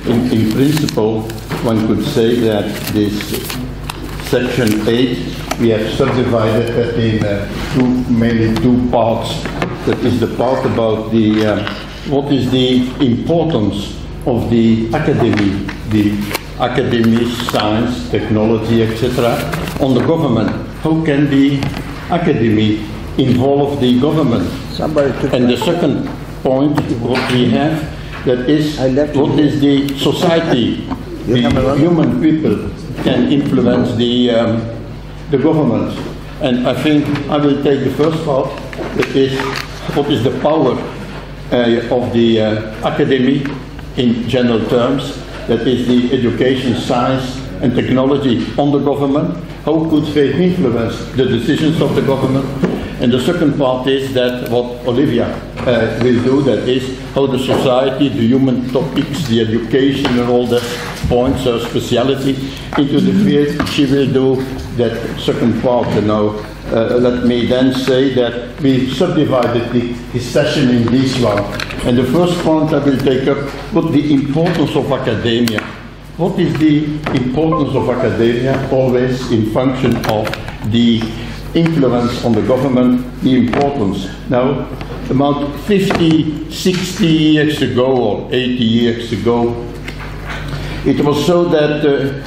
in principle, one could say that this section 8, we have subdivided that in mainly two parts. That is the part about the what is the importance of the academy, science, technology, etc., on the government. How can the academy involve the government? And the second point, what we have, that is what is the society, the human people can influence the government. And I think I will take the first part, that is what is the power of the academy in general terms, that is the education, science and technology on the government. How could they influence the decisions of the government? And the second part is that what Olivia will do, that is how the society, the human topics, the education and all the points, her speciality into the field, she will do that second part. Let me then say that we subdivided this session in this one. And the first point I will take up, what the importance of academia. What is the importance of academia always in function of the influence on the government, the importance? Now, about 50, 60 years ago or 80 years ago, it was so that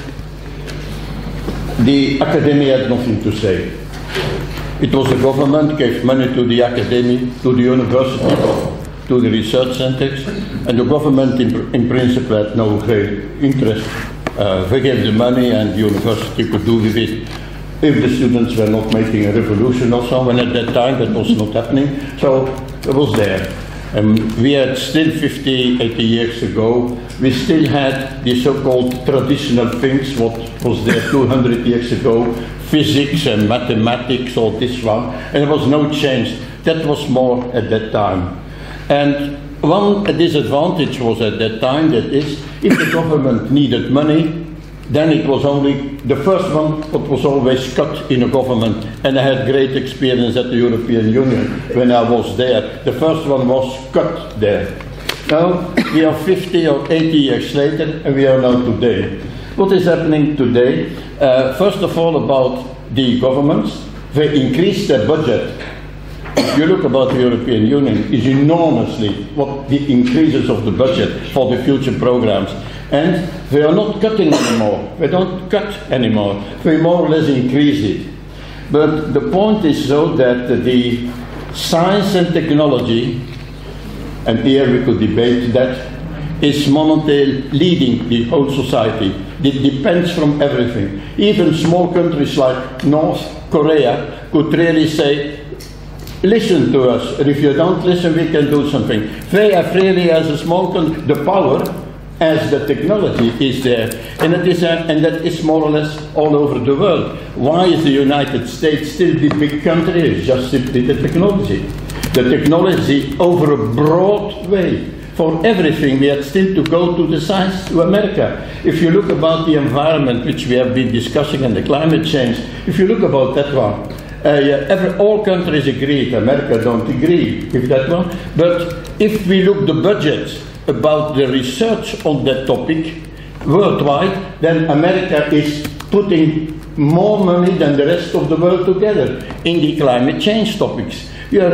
the academy had nothing to say. It was the government gave money to the academy, to the university, to the research centers, and the government in principle had no great interest. They gave the money and the university could do with it if the students were not making a revolution or so, and at that time that was not happening, so it was there. We had still 50, 80 years ago, we still had the so-called traditional things, what was there 200 years ago, physics and mathematics, all this one, and there was no change. That was more at that time. And one disadvantage was at that time, that is, if the government needed money, then it was only the first one that was always cut in a government. And I had great experience at the European Union when I was there. The first one was cut there. Now we are 50 or 80 years later, and we are now today. What is happening today? First of all, about the governments, they increased their budget. If you look about the European Union, is enormously what the increases of the budget for the future programs. And they are not cutting anymore. They don't cut anymore. They more or less increase it. But the point is so that the science and technology, and here we could debate that, is momentarily leading the whole society. It depends from everything. Even small countries like North Korea could really say, listen to us. And if you don't listen, we can do something. They have really, as a small country, the power, as the technology is there, and that is more or less all over the world. Why is the United States still the big country? It's just simply the technology. The technology over a broad way. For everything, we had still to go to the science, to America. If you look about the environment, which we have been discussing, and the climate change, if you look about that one, all countries agree. America don't agree with that one. But if we look the budget about the research on that topic worldwide, then America is putting more money than the rest of the world together in the climate change topics.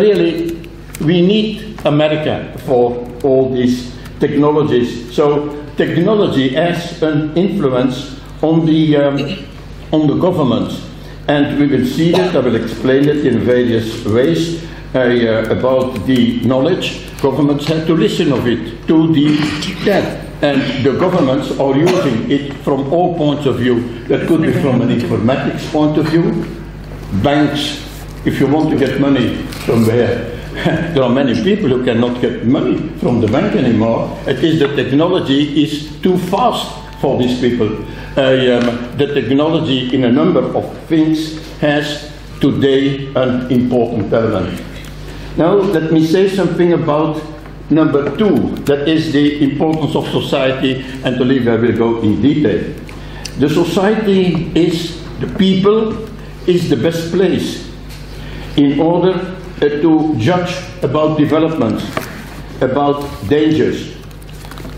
We need America for all these technologies. So technology has an influence on the government. And we will see that, I will explain it in various ways, about the knowledge. Governments have to listen of it, to that. And the governments are using it from all points of view. That could be from an informatics point of view. Banks, if you want to get money from where, there are many people who cannot get money from the bank anymore. It is the technology is too fast for these people. The technology in a number of things has today an important element. Now let me say something about number 2, that is the importance of society, and Olivia will go in detail. The society is, the people is the best place in order to judge about developments, about dangers.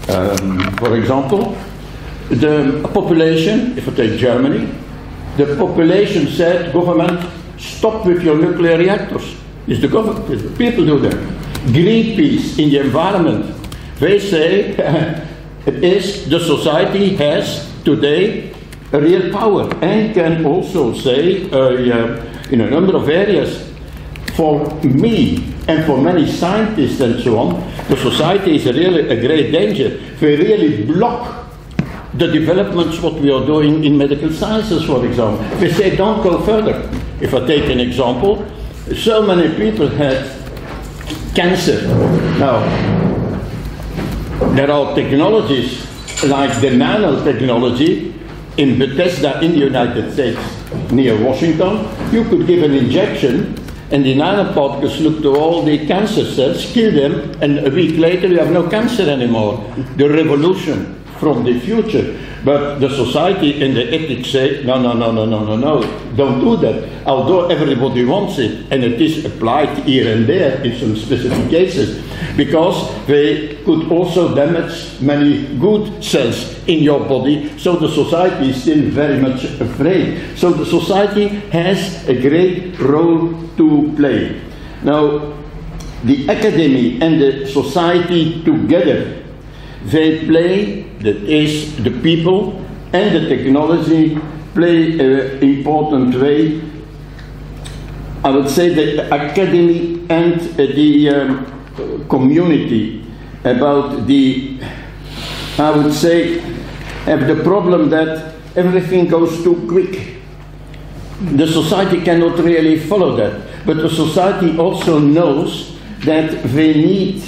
For example, the population, if I take Germany, the population said, government, stop with your nuclear reactors. It's the government, it's the people do that. Greenpeace in the environment, they say it is the society has today a real power and can also say in a number of areas, for me and for many scientists and so on, the society is really a great danger. We really block the developments what we are doing in medical sciences, for example. We say don't go further. If I take an example, so many people had cancer. Now, there are technologies like the nanotechnology in Bethesda in the United States, near Washington. You could give an injection and the nanoparticles look to all the cancer cells, kill them, and a week later you have no cancer anymore. The revolution from the future. But the society and the ethics say, no, don't do that. Although everybody wants it, and it is applied here and there in some specific cases, because they could also damage many good cells in your body, so the society is still very much afraid. So the society has a great role to play. Now, the academy and the society together, they play, that is, the people and the technology play an important way. I would say the academy and the community about the, I would say, have the problem that everything goes too quick. The society cannot really follow that, but the society also knows that they need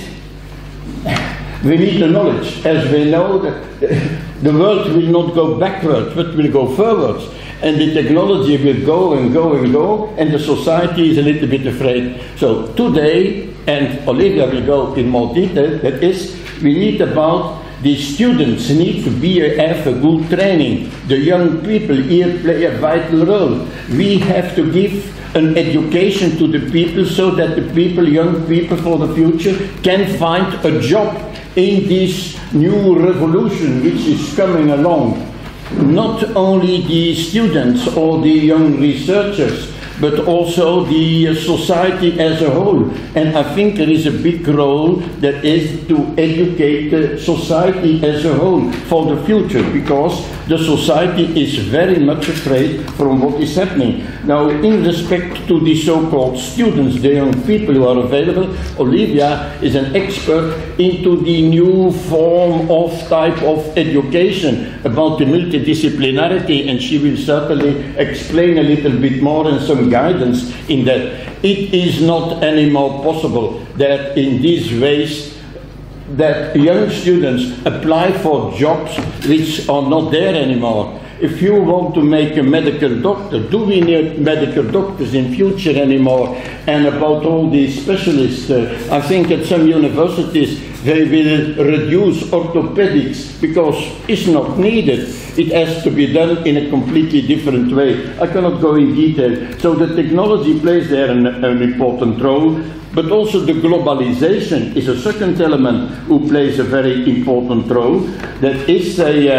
the knowledge, as we know that the world will not go backwards, but will go forwards. And the technology will go and go and go, and the society is a little bit afraid. So today, and Olivia will go in more detail, that is, we need about the students need to have a good training. The young people here play a vital role. We have to give an education to the people so that the people, young people for the future, can find a job in this new revolution which is coming along. Not only the students or the young researchers, but also the society as a whole. And I think there is a big role that is to educate the society as a whole for the future, because the society is very much afraid from what is happening. Now, in respect to the so-called students, the young people who are available, Olivia is an expert into the new form of type of education about the multidisciplinarity, and she will certainly explain a little bit more and some guidance in that. It is not anymore possible that in these ways that young students apply for jobs which are not there anymore. If you want to make a medical doctor, do we need medical doctors in future anymore? And about all these specialists, I think at some universities they will reduce orthopedics because it's not needed. It has to be done in a completely different way. I cannot go in detail. So the technology plays there an important role, but also the globalization is a second element who plays a very important role. That is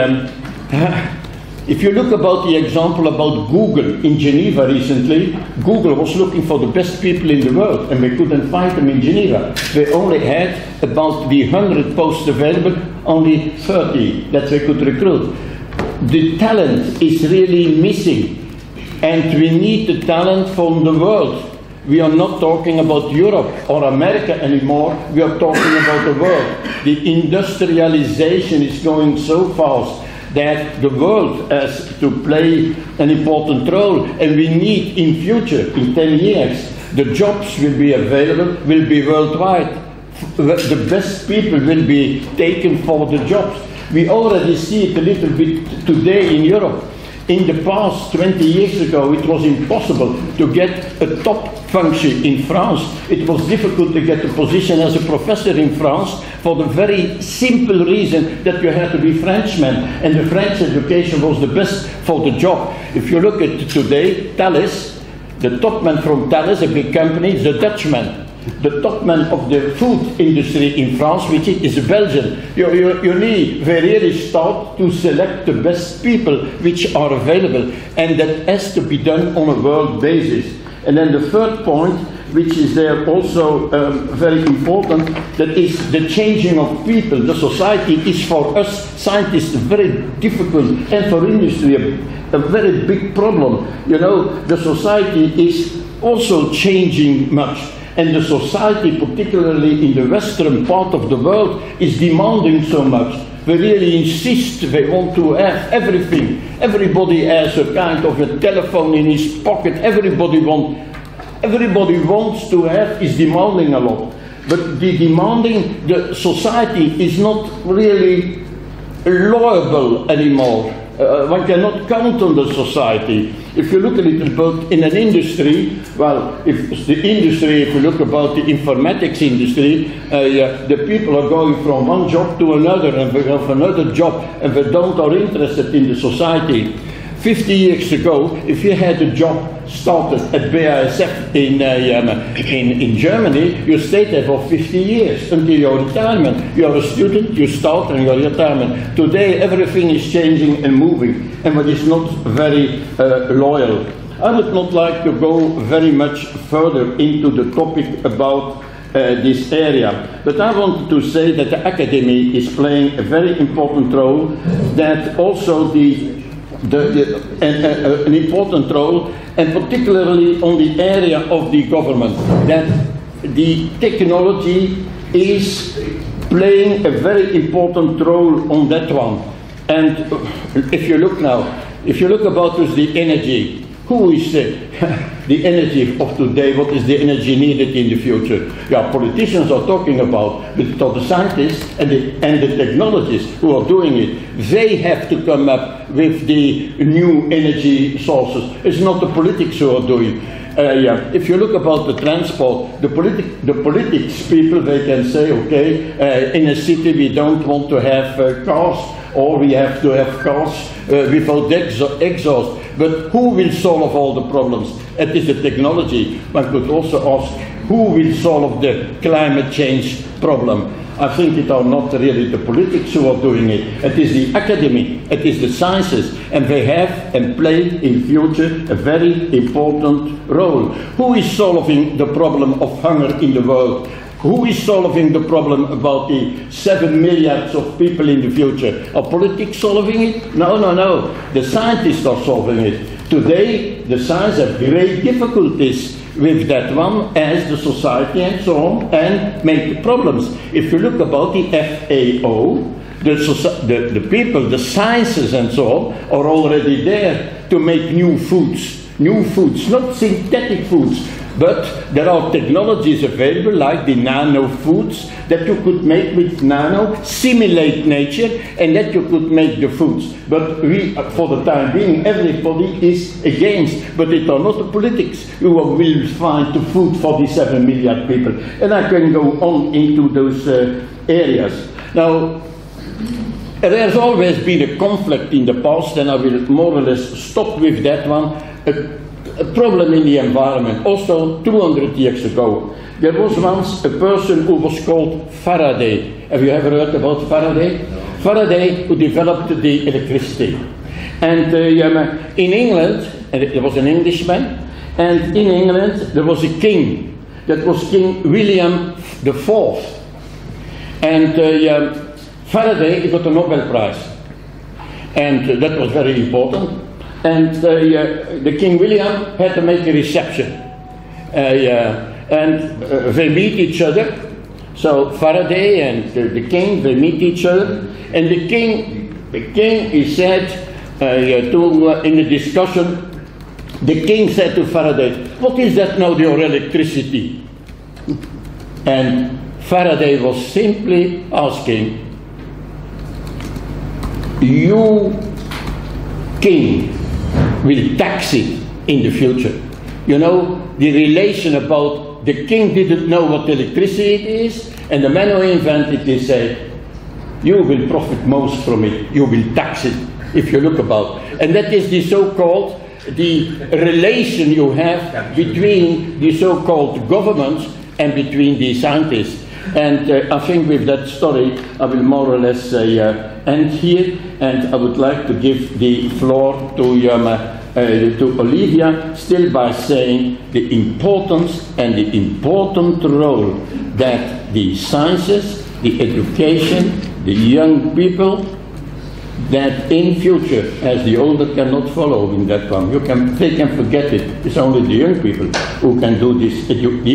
if you look about the example about Google in Geneva recently, Google was looking for the best people in the world and they couldn't find them in Geneva. They only had about the 100 posts available, only 30 that they could recruit. The talent is really missing, and we need the talent from the world. We are not talking about Europe or America anymore, we are talking about the world. The industrialization is going so fast that the world has to play an important role, and we need in future, in 10 years, the jobs will be available, will be worldwide. The best people will be taken for the jobs. We already see it a little bit today in Europe. In the past, 20 years ago, it was impossible to get a top function in France. It was difficult to get a position as a professor in France for the very simple reason that you had to be Frenchman, and the French education was the best for the job. If you look at today, Thales, the top man from Thales, a big company, is a Dutchman. the top man of the food industry in France, which is Belgian. You need really start to select the best people which are available, and that has to be done on a world basis. And then the third point, which is there also very important, that is the changing of people. The society is for us scientists very difficult, and for industry a very big problem. You know, the society is also changing much, and the society, particularly in the western part of the world, is demanding so much. They really insist, they want to have everything. Everybody has a kind of a telephone in his pocket. Everybody wants to have, is demanding a lot. But the society is not really loyal anymore. One cannot count on the society. If you look a little bit in an industry, well, if you look about the informatics industry, the people are going from one job to another, and they have another job, and they are interested in the society. 50 years ago, if you had a job started at BASF in Germany, you stayed there for 50 years until your retirement. You are a student, you start, and your retirement. Today, everything is changing and moving, and it is not very loyal. I would not like to go very much further into the topic about this area, but I wanted to say that the academy is playing a very important role, that also an important role, and particularly on the area of the government, that the technology is playing a very important role on that one. And if you look about the energy, who is the energy of today? What is the energy needed in the future? Yeah, politicians are talking about, but the scientists and the technologists who are doing it, they have to come up with the new energy sources. It's not the politics who are doing. If you look about the transport, the politics people, they can say, okay, in a city we don't want to have cars, or we have to have cars without exhaust. But who will solve all the problems? It is the technology. One could also ask, who will solve the climate change problem? I think it are not really the politics who are doing it. It is the academy, it is the sciences, and they have and play in future a very important role. Who is solving the problem of hunger in the world? Who is solving the problem about the 7 milliards of people in the future? Are politics solving it? No, no, no. The scientists are solving it. Today, the science have great difficulties with that one, as the society and so on, and make problems. If you look about the FAO, the people, the sciences and so on, are already there to make new foods, not synthetic foods. But there are technologies available, like the nano foods, that you could make with nano, simulate nature, and that you could make the foods. But we, for the time being, everybody is against. But it are not the politics who will find the food for the 7 million people. And I can go on into those areas. Now, there has always been a conflict in the past, and I will more or less stop with that one. A problem in the environment. Also, 200 years ago, there was once a person who was called Faraday. Have you ever heard about Faraday? No. Faraday, who developed the electricity. And in England, and there was an Englishman, and in England there was a king. That was King William IV. And Faraday got a Nobel Prize. And that was very important. And the King William had to make a reception. And they meet each other. So Faraday and the king, they meet each other. And the king, he said, in the discussion, the king said to Faraday, "What is that now, your electricity?" And Faraday was simply asking, "You, king, will tax it in the future." You know, the relation about the king didn't know what electricity is, and the man who invented it said, "You will profit most from it, you will tax it," if you look about. And that is the so-called, the relation you have between the so-called governments and between the scientists. And I think with that story, I will more or less end here, and I would like to give the floor to Olivia, still by saying the importance and the important role that the sciences, the education, the young people, that in future, as the older cannot follow in that one, they can forget it. It's only the young people who can do this,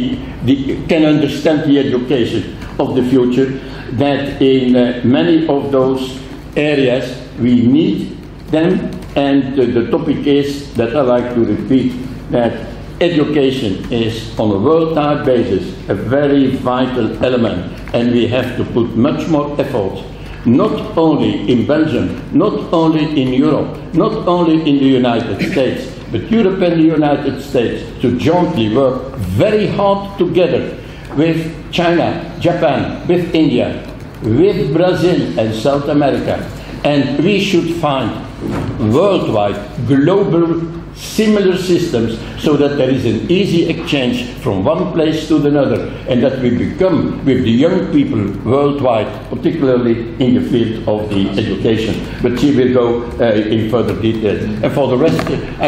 can understand the education of the future, that in many of those areas we need them, and the topic is that I like to repeat, that education is on a worldwide basis a very vital element, and we have to put much more effort, not only in Belgium, not only in Europe, not only in the United States, but Europe and the United States to jointly work very hard together with China, Japan, with India, with Brazil and South America. And we should find worldwide, global, similar systems so that there is an easy exchange from one place to another, and that we become, with the young people worldwide, particularly in the field of the education. But she will go in further detail. And for the rest, I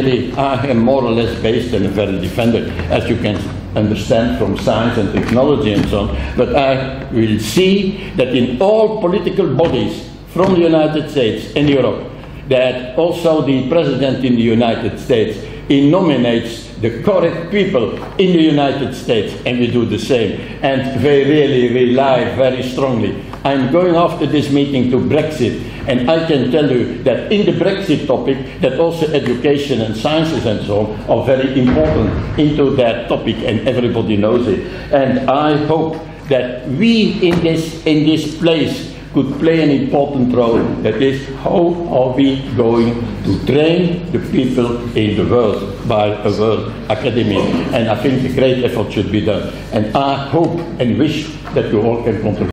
am more or less based and very defender, as you can understand from science and technology and so on. But I will see that in all political bodies from the United States and Europe, that also the President in the United States, he nominates the correct people in the United States, and we do the same. And they really rely very strongly. I'm going after this meeting to Brexit, and I can tell you that in the Brexit topic, that also education and sciences and so on are very important into that topic, and everybody knows it. And I hope that we in this place could play an important role. That is, how are we going to train the people in the world by a world academy? And I think a great effort should be done. And I hope and wish that you all can contribute.